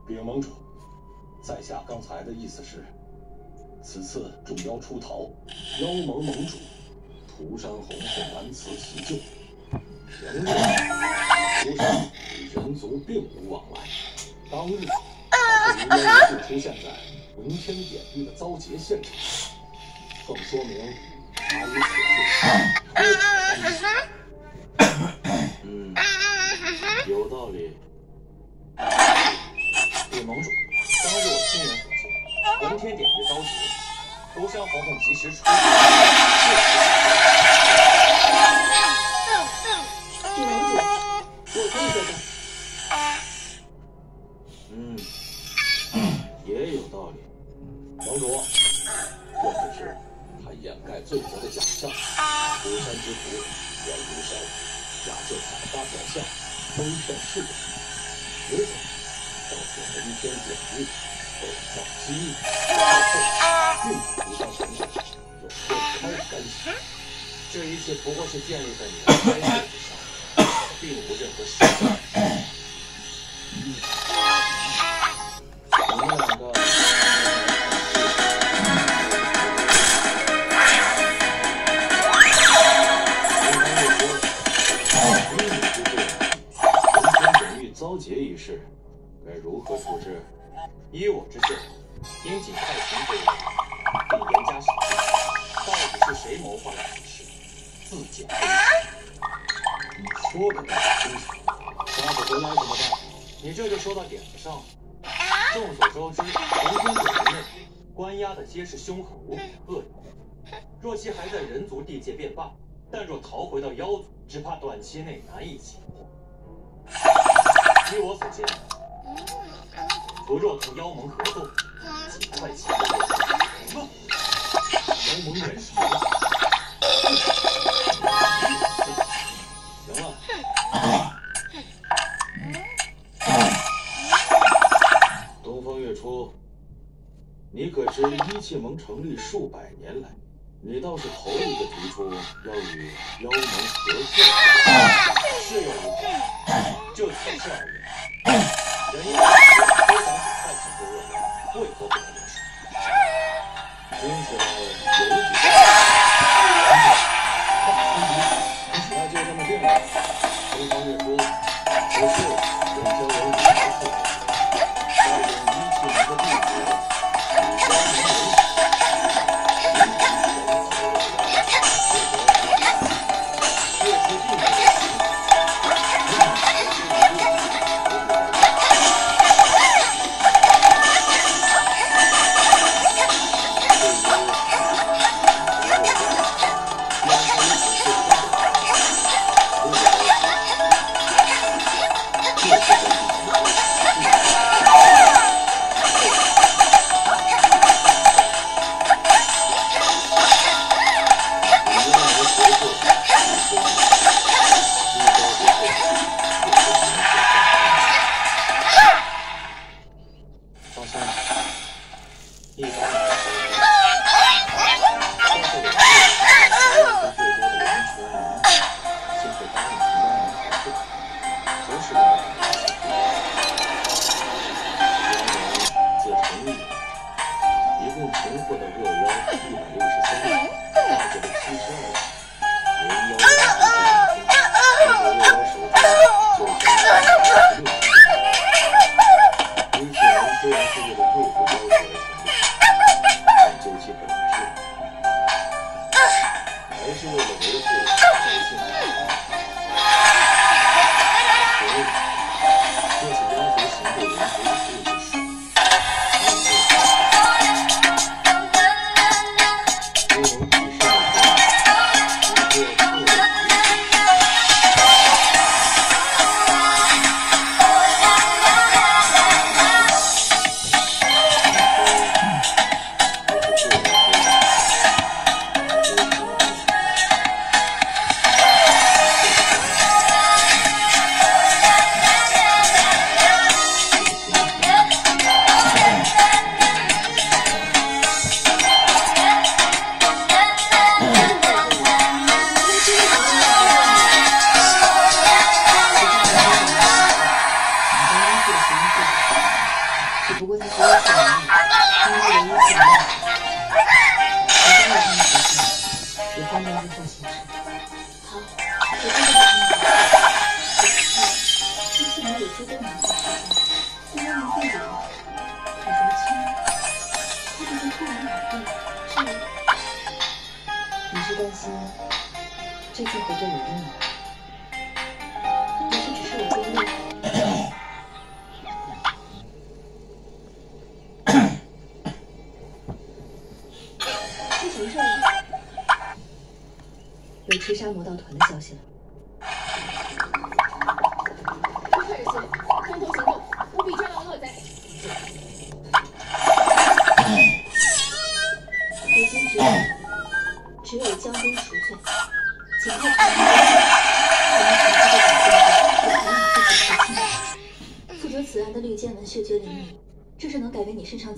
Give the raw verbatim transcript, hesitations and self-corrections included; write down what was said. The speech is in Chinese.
禀盟主，在下刚才的意思是，此次众妖出逃，妖盟盟主涂山红是难辞其咎。平日涂山与人族并无往来，当日他会无缘无故出现在文天典狱的遭劫现场，更说明他与此事脱不了干系。 嗯，有道理。 禀盟主，当日我亲眼所见，文天典狱遭劫，涂山红红及时出现。 禀盟主，我可以作证。 嗯，也有道理。 盟主，这只是他掩盖罪责的假象。涂山之徒远入山，假借采花表象，蒙骗世人，实则造作文天典狱，构造机密，最后并涂山红红有脱开的干系。 这一切不过是建立在你的猜测之上，并无任何实据。你们两个。 遭劫一事该如何处置？依我之见，应尽快擒贼人，并严加审讯。到底是谁谋划了此事？自检分析。 你说的倒是清楚，抓不回来怎么办？ 你这就说到点子上了。众所周知，文天典狱内关押的皆是凶狠无比的恶人。若其还在人族地界便罢，但若逃回到妖族，只怕短期内难以擒获。 依我所见，除若同妖盟合作，尽快擒获。什么？ 妖盟人士有假？ 行了。东方月初，你可知一切盟成立数百年来，你倒是头一个提出要与妖盟合作。是有如此。就此事而言。 人因都想尽快擒获恶人，为何不能联手？听起来有几个。那就这么定了。东方月初，此事便交由你来处理。带领一切门的弟子与妖盟联手，形成全球的压力，月初并没有。 我只不过他只有死亡力，他们唯一死亡力。我加入他们合作，也方便日后行事。好，我这就给他们合作。机器没有足够能力施加，对妖魔变种，可如今，他就会突然倒闭，这……你是担心这次合作有用吗？也许只是我作孽。出什么事了？有持杀魔道团的消息了。 出快日新，空投行动，务必抓牢恶贼。 如今只有只有将功赎罪，尽快传承下去。我们长期的改变和培养自己的亲。负责此案的绿箭文嗅觉灵力，这是能改为你身上。